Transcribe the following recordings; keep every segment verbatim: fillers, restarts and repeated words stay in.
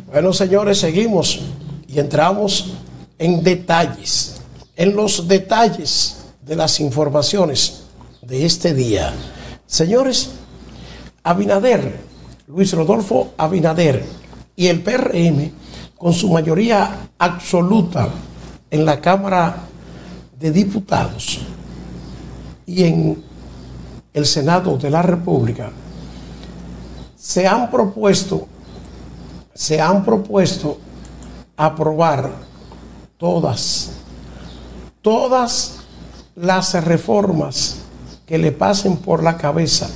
Bueno, señores, seguimos y entramos en detalles, en los detalles de las informaciones de este día. Señores, Abinader, Luis Rodolfo Abinader y el P R M, con su mayoría absoluta en la Cámara de Diputados y en el Senado de la República, se han propuesto, se han propuesto aprobar todas, todas las reformas que le pasen por la cabeza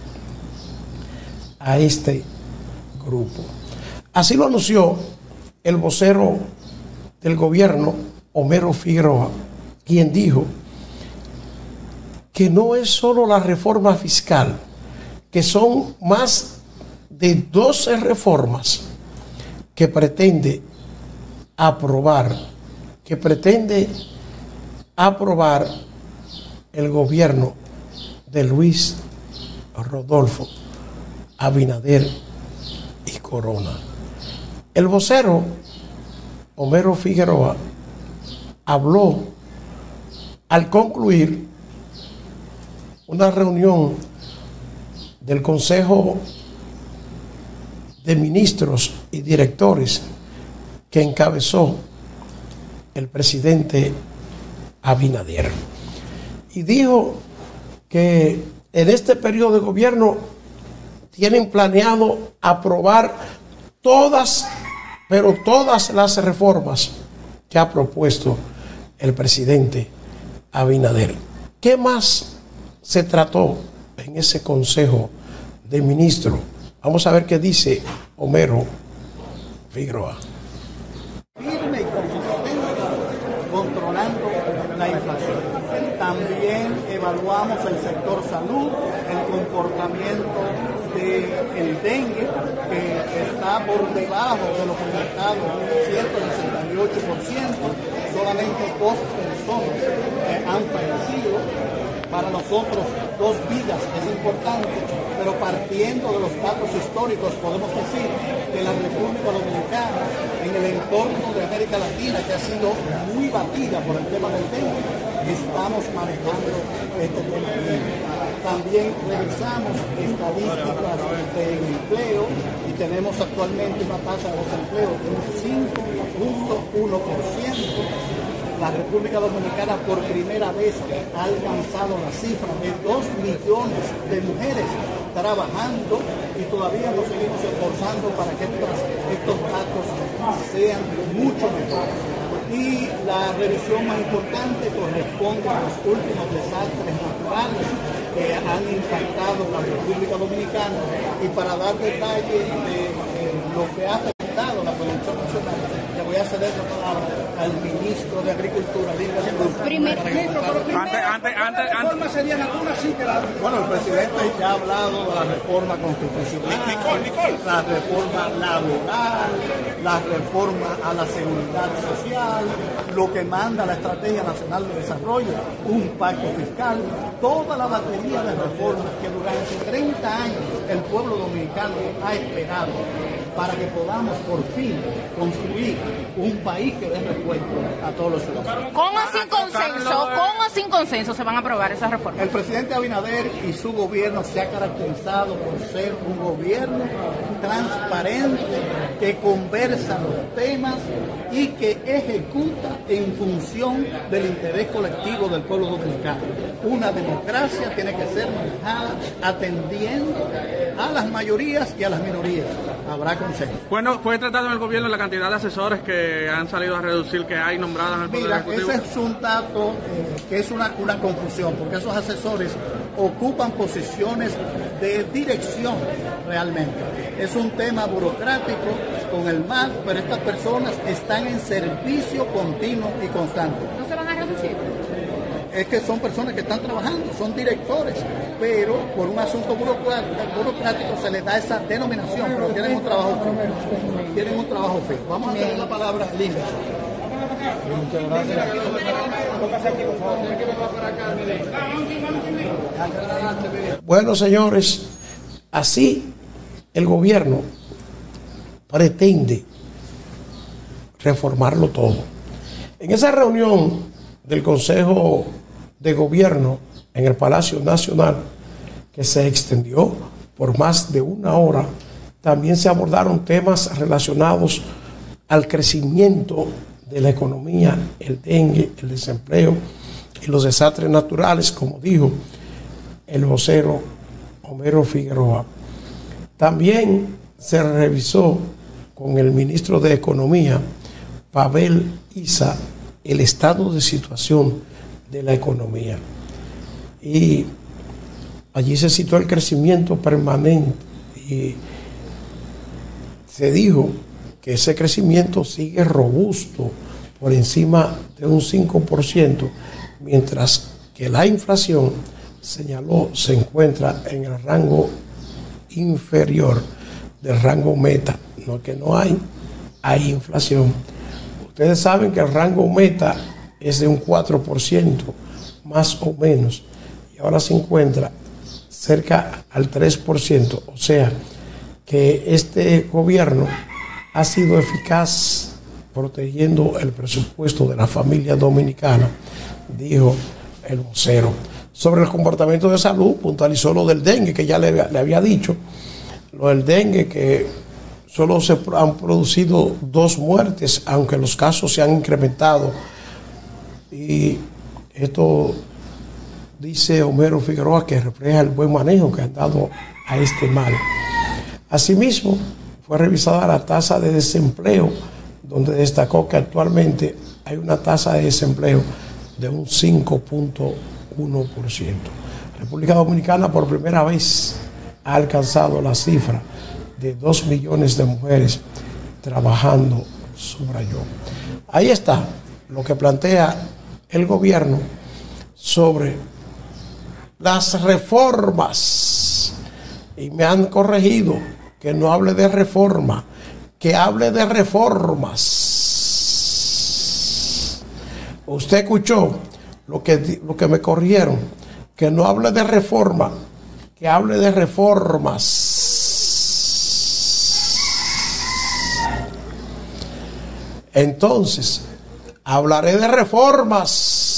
a este grupo. Así lo anunció el vocero del gobierno, Homero Figueroa, quien dijo que no es solo la reforma fiscal, que son más de doce reformas que pretende aprobar, que pretende aprobar el gobierno de Luis Rodolfo Abinader y Corona. El vocero Homero Figueroa habló al concluir una reunión del Consejo de Ministros y Directores que encabezó el presidente Abinader. Y dijo que en este periodo de gobierno tienen planeado aprobar todas, pero todas las reformas que ha propuesto el presidente Abinader. ¿Qué más se trató en ese Consejo de Ministros? Vamos a ver qué dice Homero Figueroa. Firme y consistente controlando la inflación. También evaluamos el sector salud, el comportamiento del dengue, que está por debajo de lo proyectado, ciento sesenta y ocho por ciento. Solamente dos personas eh, han fallecido. Para nosotros, dos vidas es importante, pero partiendo de los datos históricos, podemos decir que la República Dominicana, en el entorno de América Latina, que ha sido muy batida por el tema del dengue, estamos manejando este tema bien. También revisamos estadísticas de empleo y tenemos actualmente una tasa de desempleo de un cinco punto uno por ciento. La República Dominicana por primera vez ha alcanzado la cifra de dos millones de mujeres trabajando y todavía nos seguimos esforzando para que estos, estos datos sean mucho mejores. Y la revisión más importante corresponde a los últimos desastres naturales que han impactado la República Dominicana, y para dar detalles de eh, lo que ha afectado la producción nacional, le voy a ceder la palabra al ministro de Agricultura. Primer, ministro, pero antes, antes, antes, antes. Serían algunas, sí, que la... Bueno, el presidente ya ha hablado de la reforma constitucional, Nicole, Nicole. la reforma laboral, la reforma a la seguridad social, lo que manda la Estrategia Nacional de Desarrollo, un pacto fiscal, toda la batería de reformas que durante treinta años el pueblo dominicano ha esperado para que podamos por fin construir un país que dé respuesta a todos los ciudadanos. ¿Con o sin consenso, con o sin consenso se van a aprobar esas reformas? El presidente Abinader y su gobierno se ha caracterizado por ser un gobierno transparente, que conversa los temas y que ejecuta en función del interés colectivo del pueblo dominicano. Una democracia tiene que ser manejada atendiendo a las mayorías y a las minorías. Habrá consenso. Bueno, ¿fue tratado en el gobierno la cantidad de asesores que han salido a reducir que hay nombrados en el Poder Mira, Ejecutivo? ese es un dato eh, que es una, una confusión, porque esos asesores ocupan posiciones de dirección realmente. Es un tema burocrático con el M A C, pero estas personas están en servicio continuo y constante. ¿No se van a reducir? Es que son personas que están trabajando, son directores, pero por un asunto burocrático, burocrático se les da esa denominación, pero tienen un trabajo fijo. Tienen un trabajo fijo. Vamos a hacer la palabra limpia. Muchas gracias. Bueno, señores, así el gobierno pretende reformarlo todo. En esa reunión del Consejo de Gobierno en el Palacio Nacional, que se extendió por más de una hora, también se abordaron temas relacionados al crecimiento de la economía, el dengue, el desempleo y los desastres naturales, como dijo el vocero Homero Figueroa. También se revisó con el ministro de Economía, Pavel Isa, el estado de situación de la economía. Y allí se citó el crecimiento permanente y se dijo que ese crecimiento sigue robusto por encima de un cinco por ciento, mientras que la inflación, señaló, se encuentra en el rango inferior del rango meta. No que no hay, hay inflación. Ustedes saben que el rango meta es de un cuatro por ciento, más o menos, y ahora se encuentra cerca al tres por ciento, o sea que este gobierno ha sido eficaz protegiendo el presupuesto de la familia dominicana, dijo el vocero. Sobre el comportamiento de salud, puntualizó lo del dengue, que ya le, le había dicho, lo del dengue, que solo se han producido dos muertes, aunque los casos se han incrementado. Y esto dice Homero Figueroa que refleja el buen manejo que han dado a este mal. Asimismo, fue revisada la tasa de desempleo, donde destacó que actualmente hay una tasa de desempleo de un cinco punto uno por ciento. República Dominicana por primera vez ha alcanzado la cifra de dos millones de mujeres trabajando, subrayó. Ahí está lo que plantea el gobierno sobre las reformas. Y me han corregido que no hable de reforma, que hable de reformas. Usted escuchó lo que, lo que me corrigieron, que no hable de reforma, que hable de reformas. Entonces, hablaré de reformas